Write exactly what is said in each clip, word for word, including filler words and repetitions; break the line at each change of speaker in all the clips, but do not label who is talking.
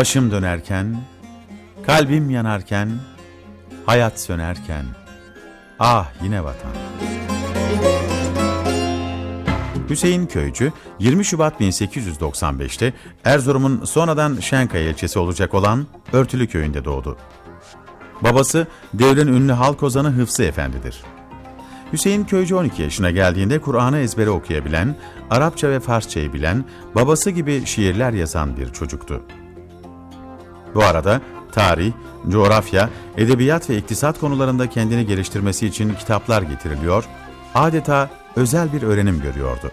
Başım dönerken, kalbim yanarken, hayat sönerken, ah yine vatan. Hüseyin Köycü, yirmi Şubat bin sekiz yüz doksan beş'te Erzurum'un sonradan Şenkaya ilçesi olacak olan Örtülü köyünde doğdu. Babası devrin ünlü halk ozanı Hıfzı Efendi'dir. Hüseyin Köycü on iki yaşına geldiğinde Kur'an'ı ezbere okuyabilen, Arapça ve Farsçayı bilen, babası gibi şiirler yazan bir çocuktu. Bu arada tarih, coğrafya, edebiyat ve iktisat konularında kendini geliştirmesi için kitaplar getiriliyor, adeta özel bir öğrenim görüyordu.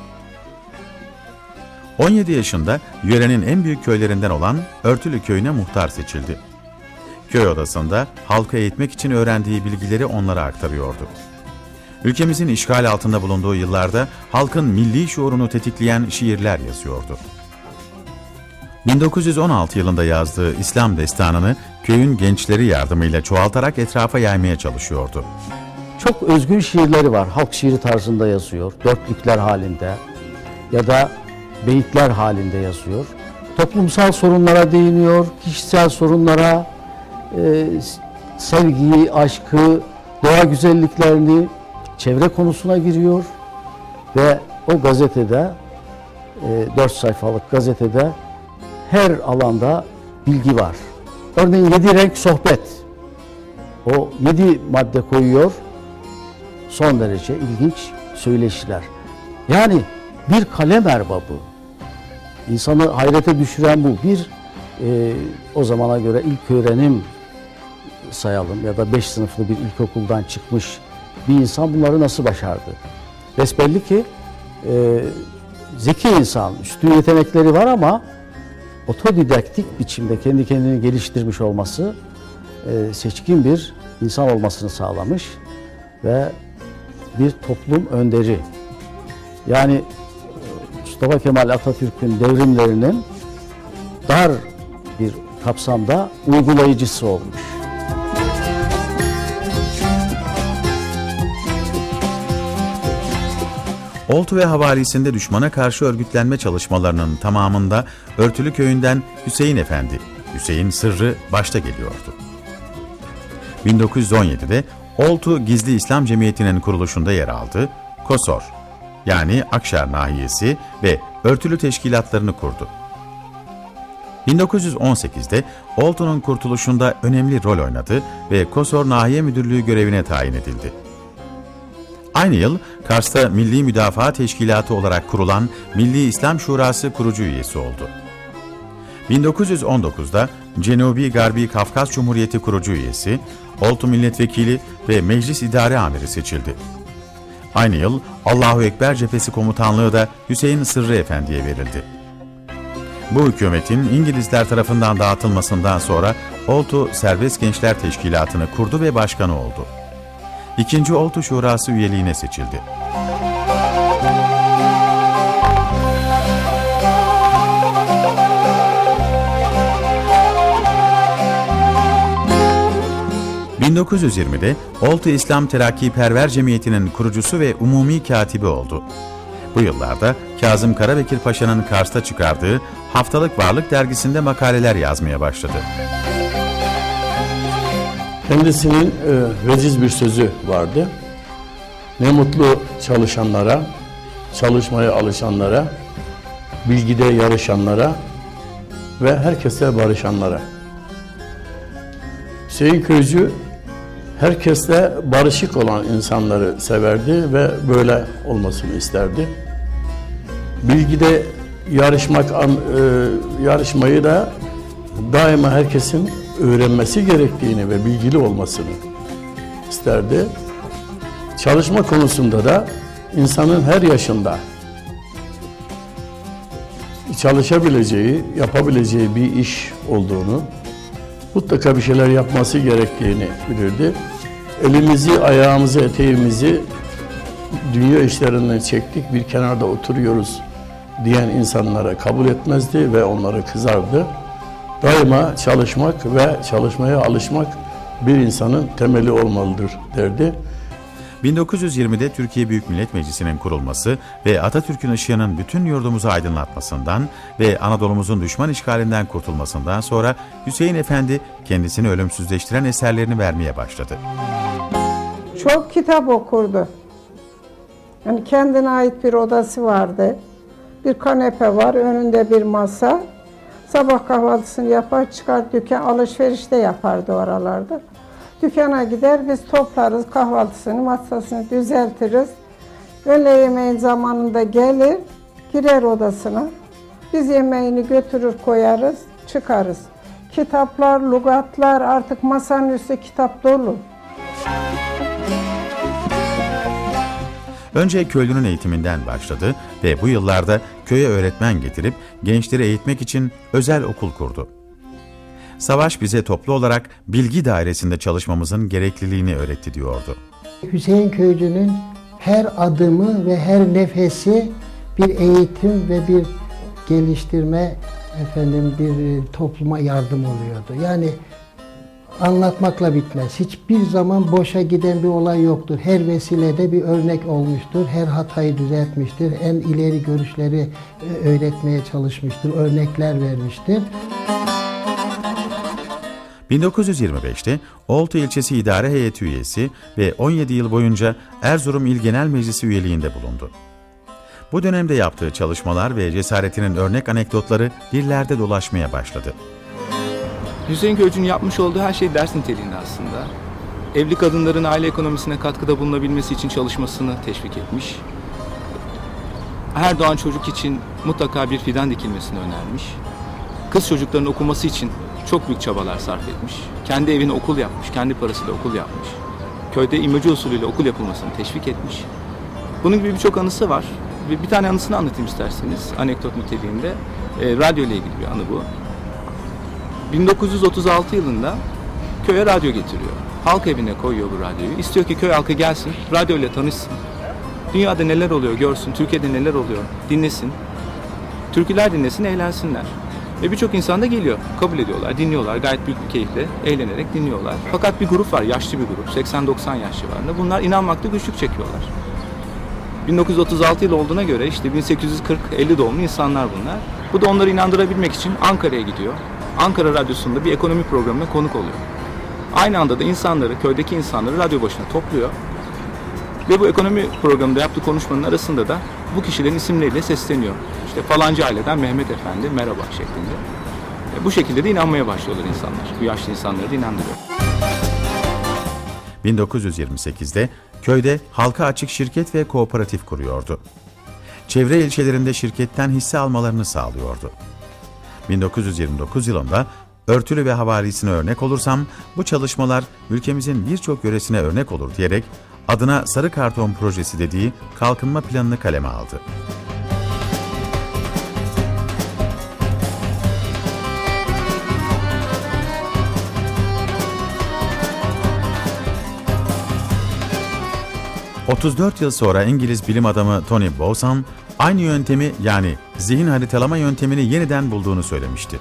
on yedi yaşında yörenin en büyük köylerinden olan Örtülü köyüne muhtar seçildi. Köy odasında halkı eğitmek için öğrendiği bilgileri onlara aktarıyordu. Ülkemizin işgal altında bulunduğu yıllarda halkın milli şuurunu tetikleyen şiirler yazıyordu. bin dokuz yüz on altı yılında yazdığı İslam destanını köyün gençleri yardımıyla çoğaltarak etrafa yaymaya çalışıyordu.
Çok özgün şiirleri var. Halk şiiri tarzında yazıyor. Dörtlükler halinde ya da beyitler halinde yazıyor. Toplumsal sorunlara değiniyor, kişisel sorunlara, e, sevgiyi, aşkı, doğa güzelliklerini, çevre konusuna giriyor. Ve o gazetede, e, dört sayfalık gazetede her alanda bilgi var. Örneğin yedi renk sohbet. O yedi madde koyuyor. Son derece ilginç söyleşiler. Yani bir kalem erbabı. İnsanı hayrete düşüren bu. Bir e, o zamana göre ilk öğrenim sayalım ya da beş sınıflı bir ilkokuldan çıkmış bir insan bunları nasıl başardı? Besbelli ki e, zeki insan, üstün yetenekleri var ama otodidaktik biçimde kendi kendini geliştirmiş olması e, seçkin bir insan olmasını sağlamış ve bir toplum önderi. Yani Mustafa Kemal Atatürk'ün devrimlerinin dar bir kapsamda uygulayıcısı olmuş.
Oltu ve havalisinde düşmana karşı örgütlenme çalışmalarının tamamında Örtülü köyünden Hüseyin Efendi, Hüseyin Sırrı başta geliyordu. bin dokuz yüz on yedi'de Oltu Gizli İslam Cemiyeti'nin kuruluşunda yer aldı, KOSOR yani Akşar Nahiyesi ve Örtülü teşkilatlarını kurdu. bin dokuz yüz on sekiz'de Oltu'nun kurtuluşunda önemli rol oynadı ve KOSOR Nahiye Müdürlüğü görevine tayin edildi. Aynı yıl Kars'ta Milli Müdafaa Teşkilatı olarak kurulan Milli İslam Şurası kurucu üyesi oldu. bin dokuz yüz on dokuz'da Cenubi Garbi Kafkas Cumhuriyeti kurucu üyesi, Oltu Milletvekili ve Meclis İdare Amiri seçildi. Aynı yıl Allahu Ekber Cephesi Komutanlığı da Hüseyin Sırrı Efendi'ye verildi. Bu hükümetin İngilizler tarafından dağıtılmasından sonra Oltu Serbest Gençler Teşkilatı'nı kurdu ve başkanı oldu. İkinci Oltu Şurası üyeliğine seçildi. bin dokuz yüz yirmi'de Oltu İslam Terakkiperver Cemiyeti'nin kurucusu ve umumi katibi oldu. Bu yıllarda Kazım Karabekir Paşa'nın Kars'ta çıkardığı Haftalık Varlık dergisinde makaleler yazmaya başladı.
Kendisinin e, veciz bir sözü vardı. Ne mutlu çalışanlara, çalışmaya alışanlara, bilgide yarışanlara ve herkese barışanlara. Hüseyin Köycü herkesle barışık olan insanları severdi ve böyle olmasını isterdi. Bilgide yarışmak, e, yarışmayı da daima herkesin öğrenmesi gerektiğini ve bilgili olmasını isterdi. Çalışma konusunda da insanın her yaşında çalışabileceği, yapabileceği bir iş olduğunu, mutlaka bir şeyler yapması gerektiğini bilirdi. Elimizi, ayağımızı, eteğimizi dünya işlerinden çektik, bir kenarda oturuyoruz diyen insanlara kabul etmezdi ve onlara kızardı. Daima çalışmak ve çalışmaya alışmak bir insanın temeli olmalıdır derdi.
bin dokuz yüz yirmide Türkiye Büyük Millet Meclisi'nin kurulması ve Atatürk'ün ışığının bütün yurdumuzu aydınlatmasından ve Anadolu'muzun düşman işgalinden kurtulmasından sonra Hüseyin Efendi kendisini ölümsüzleştiren eserlerini vermeye başladı.
Çok kitap okurdu. Yani kendine ait bir odası vardı. Bir kanepe var, önünde bir masa. Sabah kahvaltısını yapar, çıkar dükkan, alışverişte yapardı oralarda. Dükkana gider, biz toplarız, kahvaltısını, masasını düzeltiriz. Öğle yemeğin zamanında gelir, girer odasına. Biz yemeğini götürür koyarız, çıkarız. Kitaplar, lügatlar, artık masanın üstü kitap dolu.
Önce köylünün eğitiminden başladı ve bu yıllarda köye öğretmen getirip gençleri eğitmek için özel okul kurdu. Savaş bize toplu olarak bilgi dairesinde çalışmamızın gerekliliğini öğretti diyordu.
Hüseyin Köycü'nün her adımı ve her nefesi bir eğitim ve bir geliştirme, efendim bir topluma yardım oluyordu. Yani anlatmakla bitmez. Hiçbir zaman boşa giden bir olay yoktur. Her vesilede bir örnek olmuştur. Her hatayı düzeltmiştir. En ileri görüşleri öğretmeye çalışmıştır. Örnekler vermiştir.
bin dokuz yüz yirmi beşte Oltu İlçesi İdare Heyeti üyesi ve on yedi yıl boyunca Erzurum İl Genel Meclisi üyeliğinde bulundu. Bu dönemde yaptığı çalışmalar ve cesaretinin örnek anekdotları dillerde dolaşmaya başladı.
Hüseyin Köycü'nün yapmış olduğu her şey ders niteliğinde aslında. Evli kadınların aile ekonomisine katkıda bulunabilmesi için çalışmasını teşvik etmiş. Her doğan çocuk için mutlaka bir fidan dikilmesini önermiş. Kız çocukların okuması için çok büyük çabalar sarf etmiş. Kendi evine okul yapmış, kendi parasıyla okul yapmış. Köyde imece usulüyle okul yapılmasını teşvik etmiş. Bunun gibi birçok anısı var. Bir tane anısını anlatayım isterseniz, anekdot niteliğinde. E, radyo ile ilgili bir anı bu. bin dokuz yüz otuz altı yılında köye radyo getiriyor. Halk evine koyuyor bu radyoyu. İstiyor ki köy halkı gelsin, radyo ile tanışsın. Dünyada neler oluyor görsün, Türkiye'de neler oluyor dinlesin. Türküler dinlesin, eğlensinler. Ve birçok insan da geliyor, kabul ediyorlar, dinliyorlar. Gayet büyük bir keyifle, eğlenerek dinliyorlar. Fakat bir grup var, yaşlı bir grup, seksen doksan yaş civarında. Bunlar inanmakta güçlük çekiyorlar. bin dokuz yüz otuz altı yıl olduğuna göre işte bin sekiz yüz kırk elli doğumlu insanlar bunlar. Bu da onları inandırabilmek için Ankara'ya gidiyor. Ankara Radyosu'nda bir ekonomi programına konuk oluyor. Aynı anda da insanları, köydeki insanları radyo başına topluyor. Ve bu ekonomi programında yaptığı konuşmanın arasında da bu kişilerin isimleriyle sesleniyor. İşte falanca aileden Mehmet Efendi, merhaba şeklinde. Bu şekilde de inanmaya başlıyorlar insanlar. Bu yaşlı insanları da inandırıyor.
bin dokuz yüz yirmi sekizde köyde halka açık şirket ve kooperatif kuruyordu. Çevre ilçelerinde şirketten hisse almalarını sağlıyordu. bin dokuz yüz yirmi dokuz yılında örtülü ve havalisine örnek olursam bu çalışmalar ülkemizin birçok yöresine örnek olur diyerek adına Sarı Karton Projesi dediği kalkınma planını kaleme aldı. otuz dört yıl sonra İngiliz bilim adamı Tony Bowsan aynı yöntemi yani zihin haritalama yöntemini yeniden bulduğunu söylemişti.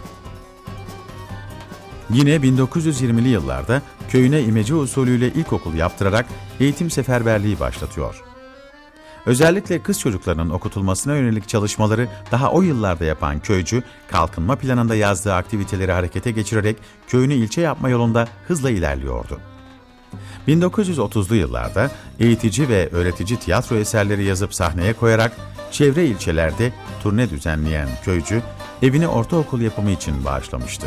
Yine bin dokuz yüz yirmili yıllarda köyüne imece usulüyle ilkokul yaptırarak eğitim seferberliği başlatıyor. Özellikle kız çocuklarının okutulmasına yönelik çalışmaları daha o yıllarda yapan köycü, kalkınma planında yazdığı aktiviteleri harekete geçirerek köyünü ilçe yapma yolunda hızla ilerliyordu. bin dokuz yüz otuzlu yıllarda eğitici ve öğretici tiyatro eserleri yazıp sahneye koyarak çevre ilçelerde turne düzenleyen köycü, evini ortaokul yapımı için bağışlamıştı.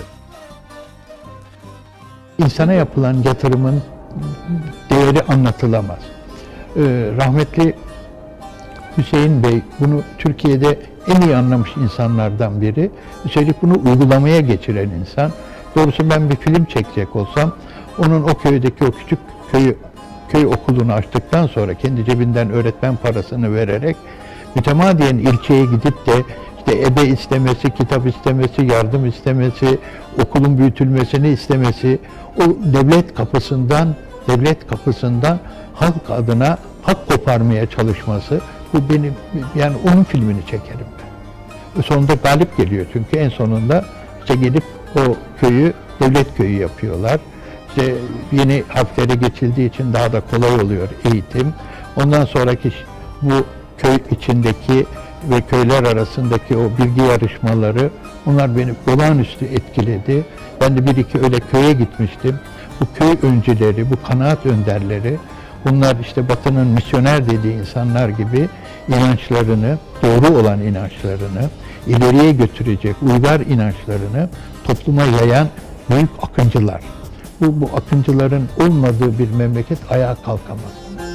İnsana yapılan yatırımın değeri anlatılamaz. Ee, rahmetli Hüseyin Bey bunu Türkiye'de en iyi anlamış insanlardan biri. Üstelik bunu uygulamaya geçiren insan. Doğrusu ben bir film çekecek olsam onun o köydeki o küçük köyü, köy okulunu açtıktan sonra kendi cebinden öğretmen parasını vererek mütemadiyen ilçeye gidip de işte ebe istemesi, kitap istemesi, yardım istemesi, okulun büyütülmesini istemesi, o devlet kapısından devlet kapısından halk adına hak koparmaya çalışması, bu benim, yani onun filmini çekerim ben. Sonunda galip geliyor çünkü en sonunda işte gelip o köyü devlet köyü yapıyorlar. İşte yeni harflere geçildiği için daha da kolay oluyor eğitim. Ondan sonraki bu köy içindeki ve köyler arasındaki o bilgi yarışmaları, onlar beni olağanüstü etkiledi. Ben de bir iki öyle köye gitmiştim. Bu köy öncüleri, bu kanaat önderleri, bunlar işte Batı'nın misyoner dediği insanlar gibi inançlarını, doğru olan inançlarını, ileriye götürecek uygar inançlarını topluma yayan büyük akıncılar. Bu, bu akıncıların olmadığı bir memleket ayağa kalkamaz.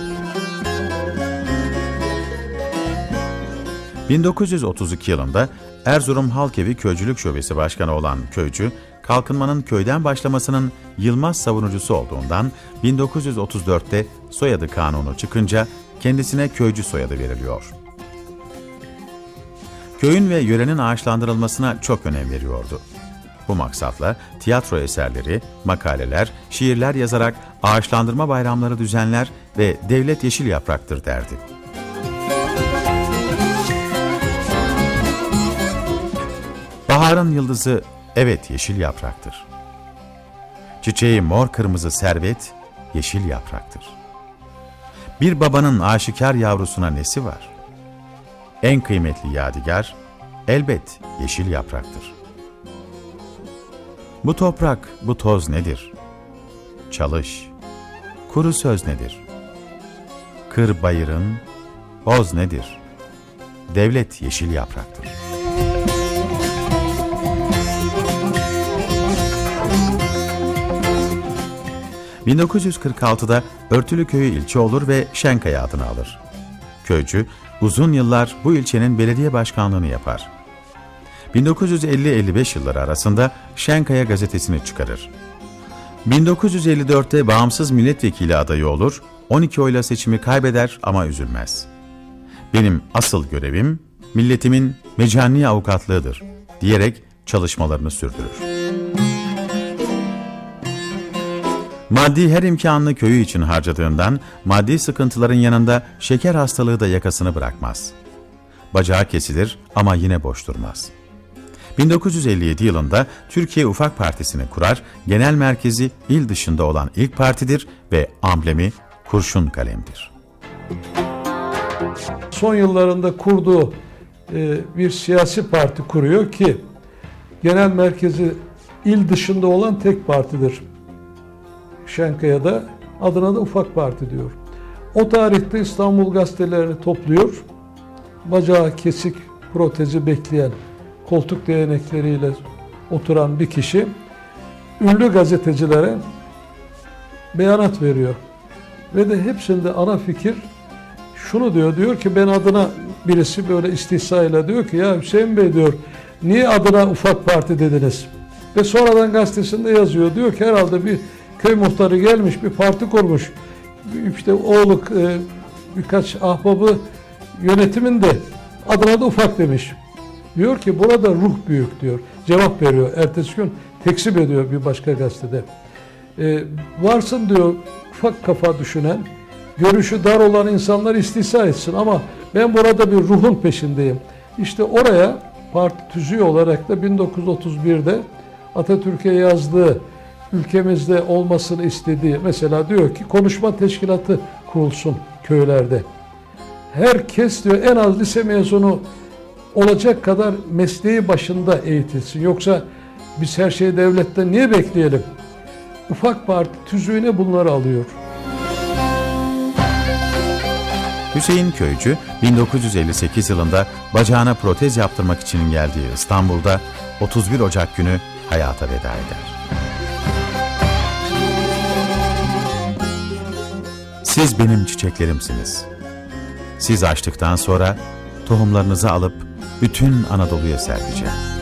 bin dokuz yüz otuz iki yılında Erzurum Halkevi Köycülük Şubesi Başkanı olan Köycü, kalkınmanın köyden başlamasının yılmaz savunucusu olduğundan bin dokuz yüz otuz dörtte soyadı kanunu çıkınca kendisine Köycü soyadı veriliyor. Köyün ve yörenin ağaçlandırılmasına çok önem veriyordu. Bu maksatla tiyatro eserleri, makaleler, şiirler yazarak ağaçlandırma bayramları düzenler ve devlet yeşil yapraktır derdi. Baharın yıldızı evet yeşil yapraktır. Çiçeği mor kırmızı servet yeşil yapraktır. Bir babanın aşikar yavrusuna nesi var? En kıymetli yadigar elbet yeşil yapraktır. Bu toprak, bu toz nedir? Çalış. Kuru söz nedir? Kır bayırın, boz nedir? Devlet yeşil yapraktır. bin dokuz yüz kırk altıda Örtülü Köyü ilçe olur ve Şenkaya adını alır. Köycü uzun yıllar bu ilçenin belediye başkanlığını yapar. bin dokuz yüz elli elli beş yılları arasında Şenkaya gazetesini çıkarır. bin dokuz yüz elli dörtte bağımsız milletvekili adayı olur, on iki oyla seçimi kaybeder ama üzülmez. Benim asıl görevim milletimin mecanni avukatlığıdır diyerek çalışmalarını sürdürür. Maddi her imkanını köyü için harcadığından maddi sıkıntıların yanında şeker hastalığı da yakasını bırakmaz. Bacağı kesilir ama yine boş durmaz. bin dokuz yüz elli yedi yılında Türkiye Ufak Partisi'ni kurar, genel merkezi il dışında olan ilk partidir ve amblemi kurşun kalemdir.
Son yıllarında kurduğu e, bir siyasi parti kuruyor ki genel merkezi il dışında olan tek partidir. Şenkaya'da adına da Ufak Parti diyor. O tarihte İstanbul gazetelerini topluyor. Bacağı kesik, protezi bekleyen, koltuk değnekleriyle oturan bir kişi ünlü gazetecilere beyanat veriyor. Ve de hepsinde ana fikir şunu diyor, diyor ki ben adına birisi böyle istihsayla diyor ki ya Hüseyin Bey diyor niye adına Ufak Parti dediniz? Ve sonradan gazetesinde yazıyor, diyor ki herhalde bir köy muhtarı gelmiş bir parti kurmuş. İşte oğlu e, birkaç ahbabı yönetiminde adına da Ufak demiş. Diyor ki burada ruh büyük diyor. Cevap veriyor. Ertesi gün tekzip ediyor bir başka gazetede. E, varsın diyor ufak kafa düşünen, görüşü dar olan insanlar istihza etsin ama ben burada bir ruhun peşindeyim. İşte oraya parti tüzüğü olarak da bin dokuz yüz otuz birde Atatürk'e yazdığı, ülkemizde olmasını istediği, mesela diyor ki konuşma teşkilatı kurulsun köylerde. Herkes diyor en az lise mezunu olacak kadar mesleği başında eğitilsin. Yoksa biz her şeyi devletten niye bekleyelim? Ufak Parti tüzüğüne bunları alıyor.
Hüseyin Köycü bin dokuz yüz elli sekiz yılında bacağına protez yaptırmak için geldiği İstanbul'da otuz bir Ocak günü hayata veda eder. Siz benim çiçeklerimsiniz. Siz açtıktan sonra tohumlarınızı alıp bütün Anadolu'ya serpeceğim.